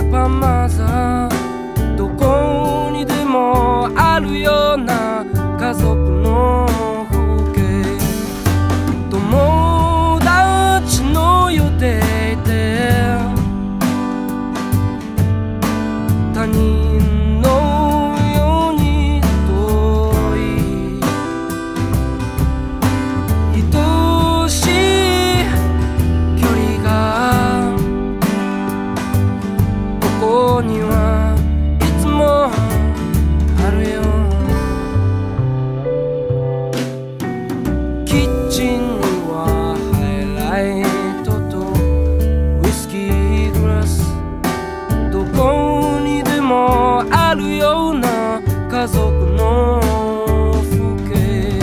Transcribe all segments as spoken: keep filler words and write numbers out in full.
パンマザー、どこにでもあるような家族の風景、友達の予定で他人のように遠い、愛しい距離がここにはいつもあるよ。キッチンにはハイライトとウイスキーグラス、どこにでもあるような家族の風景。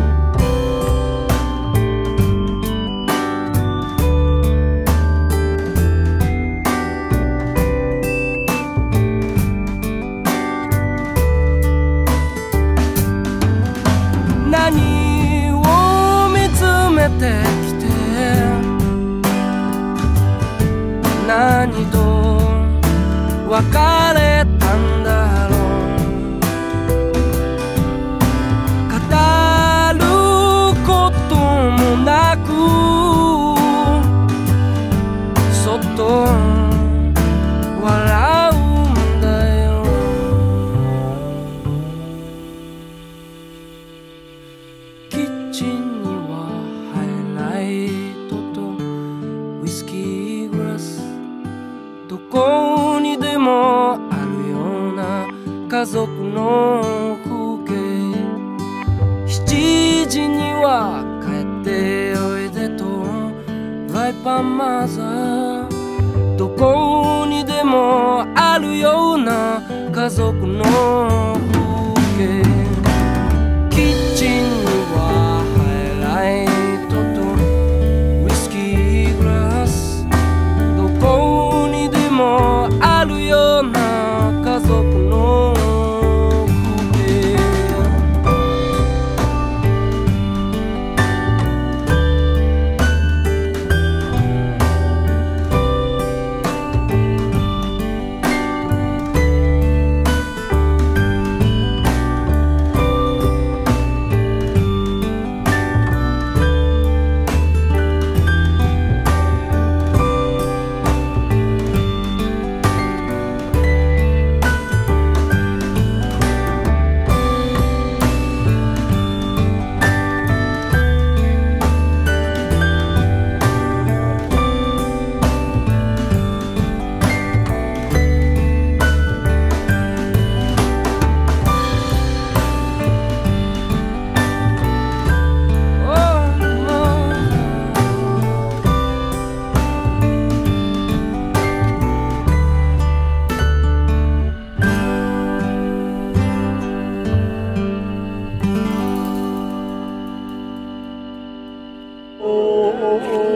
何を見つめてきて、何と別れたんだろう。語ることもなくそっと笑うんだよ。キッチンにはハイライトとウイスキーグラス、どこにでもあるような家族の風景。七時には帰っておいでとワイパンマザー、どこにでもあるような家族の風景。キッチンにはハイライトとウイスキーグラス、どこにでもあるような家族の風景。Oh